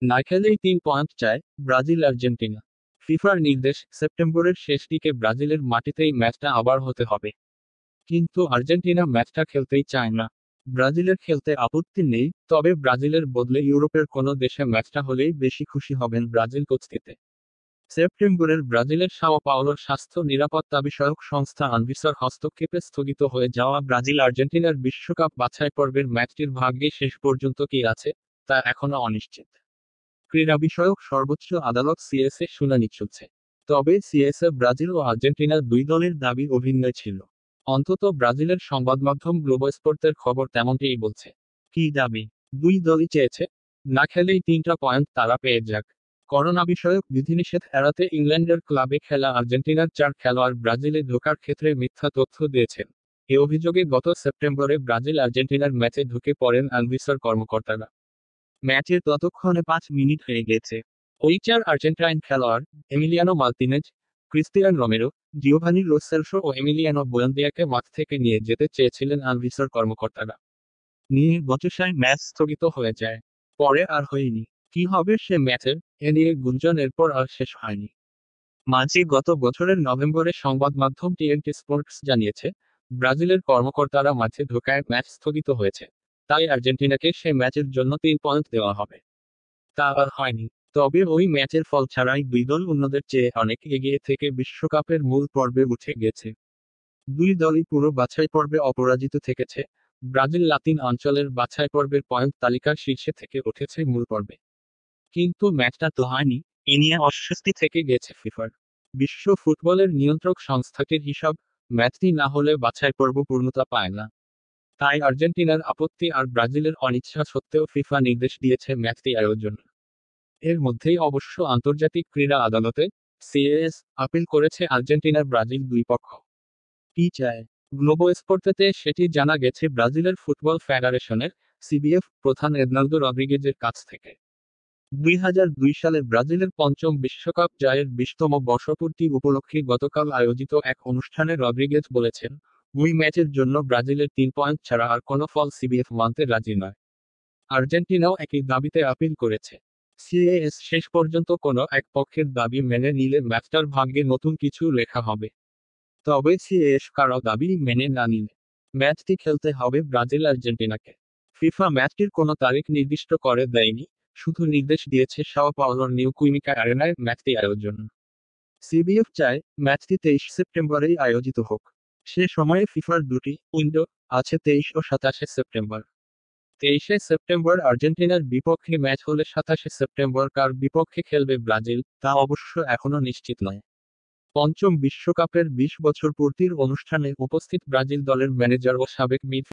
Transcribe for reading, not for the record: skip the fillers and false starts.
না খেলেই 3 পয়েন্ট চায় ব্রাজিল আর্জেন্টিনা। ফিফার নির্দেশ, সেপ্টেম্বরের শেষ দিকে ব্রাজিলের মাটিতেই ম্যাচটা আবার হতে হবে। কিন্তু আর্জেন্টিনা ম্যাচটা খেলতেই চায় না। ব্রাজিলের খেলতে আপত্তি নেই, তবে ব্রাজিলের বদলে ইউরোপের কোনো দেশে ম্যাচটা হলেই বেশি খুশি হবেন ব্রাজিল কোচটিতে। সেপ্টেম্বরের ব্রাজিলের সাও পাওলোর স্বাস্থ্য নিরাপত্তা বিষয়ক সংস্থা আনভিসার হস্তক্ষেপে স্থগিত হয়ে যাওয়া ব্রাজিল আর্জেন্টিনার বিশ্বকাপ বাছাই পর্বের ম্যাচটির ভাগ্যে শেষ পর্যন্ত কি আছে তা এখনো অনিশ্চিত। ক্রীড়া বিষয়ক সর্বোচ্চ আদালত সিএসএ শুনানি চলছে। তবে সিএসএ ব্রাজিল ও আর্জেন্টিনার দুই দলের দাবি অভিন্ন ছিল। অন্তত ব্রাজিলের সংবাদমাধ্যম গ্লোবো স্পোর্তের খবর তেমনটিই বলছে। কি দাবি? দুই দলই চেয়েছে না খেলেই 3টা পয়েন্ট তারা পেয়ে যাক। করোনা বিষয়ক বিধিনিষেধ এড়াতে ইংল্যান্ডের ক্লাবে খেলা আর্জেন্টিনার 4 খেলোয়াড় ব্রাজিলে ঢোকার ক্ষেত্রে মিথ্যা তথ্য দিয়েছেন। এ অভিযোগে গত সেপ্টেম্বরে ব্রাজিল আর্জেন্টিনার ম্যাচে ঢুকে পড়েন আনভিসার কর্মকর্তারা। ম্যাচের ততক্ষণে 5 মিনিট হয়ে গেছে। ওই 4 আর্জেন্টাইন খেলোয়াড়, Emiliano Martinez, Cristian Romero, Giovani Lo Celso ও এমিলিয়ানো বুয়েন্দিয়াকে মাঠ থেকে নিয়ে যেতে চেয়েছিলেন আনভিসার কর্মকর্তারা। নিয়ে বচসায় ম্যাচ স্থগিত হয়ে যায়। পরে আর হয়নি। কি হবে সে ম্যাচের, এ নিয়ে গুঞ্জন এরপর আর শেষ হয়নি। মাঝে গত বছরের নভেম্বরে সংবাদ মাধ্যম টিএনটি স্পোর্টস জানিয়েছে, ব্রাজিলের কর্মকর্তারা মাঠে ঢোকায় ম্যাচ স্থগিত হয়েছে। তাই আর্জেন্টিনাকে সে ম্যাচের জন্য 3 পয়েন্ট দেওয়া হবে। তা আর হয়নি। তবে ওই ম্যাচের ফল ছাড়াই দুই দল অন্যদের চেয়ে অনেক এগিয়ে থেকে বিশ্বকাপের মূল পর্বে উঠে গেছে। দুই দলই পুরো বাছাই পর্বে অপরাজিত থেকেছে। ব্রাজিল লাতিন অঞ্চলের বাছাই পর্বের পয়েন্ট তালিকার শীর্ষে থেকে উঠেছে মূল পর্বে। কিন্তু ম্যাচটা তো হয়নি, এ নিয়ে অস্বস্তি থেকে গেছে ফিফার। বিশ্ব ফুটবলের নিয়ন্ত্রক সংস্থাটির হিসাব, ম্যাচটি না হলে বাছাই পর্ব পূর্ণতা পায় না। তাই আর্জেন্টিনার আপত্তি আর ব্রাজিলের অনিচ্ছা সত্ত্বেও ফিফা নির্দেশ দিয়েছে ম্যাচটি আয়োজন। এর মধ্যেই অবশ্য আন্তর্জাতিক ক্রীড়া আদালতে সিএএস আপিল করেছে আর্জেন্টিনার ব্রাজিল দুই পক্ষ। কি চায়? গ্লোবো স্পোর্তেতে সেটি জানা গেছে ব্রাজিলের ফুটবল ফেডারেশনের সিবিএফ প্রধান এদনালদো রদ্রিগেজের কাছ থেকে। 2002 সালে ব্রাজিলের পঞ্চম বিশ্বকাপ জয়ের 20তম বর্ষপূর্তি উপলক্ষে গতকাল আয়োজিত এক অনুষ্ঠানে রদ্রিগেজ বলেছেন, ওই ম্যাচের জন্য ব্রাজিলের 3 পয়েন্ট ছাড়া আর কোনো ফল সিবিএফ মানতে রাজি নয়। আর্জেন্টিনাও একই দাবিতে আপিল করেছে। সিএএস শেষ পর্যন্ত কোনো এক পক্ষের দাবি মেনে নিলে ম্যাচটার ভাগ্যে নতুন কিছু লেখা হবে। তবে সিএএস কারো দাবি মেনে না নিলে ম্যাচটি খেলতে হবে ব্রাজিল আর্জেন্টিনাকে। ফিফা ম্যাচটির কোনো তারিখ নির্দিষ্ট করে দেয়নি, শুধু নির্দেশ দিয়েছে সাও পাওলোর নিউ কুইমিকা অ্যারেনায় ম্যাচটি আয়োজন। সিবিএফ চায় ম্যাচটি 23 সেপ্টেম্বরেই আয়োজিত হোক। সে সময়ে ফিফার দুটি উইন্ডো আছে, 23 ও 27 সেপ্টেম্বর। 23 সেপ্টেম্বর আর্জেন্টিনার বিপক্ষে ম্যাচ হলে 27 সেপ্টেম্বর কার বিপক্ষে খেলবে ব্রাজিল তা অবশ্য এখনো নিশ্চিত নয়। পঞ্চম বিশ্বকাপের 20 বছর পূর্তির অনুষ্ঠানে উপস্থিত ব্রাজিল দলের ম্যানেজার ও সাবেক মিড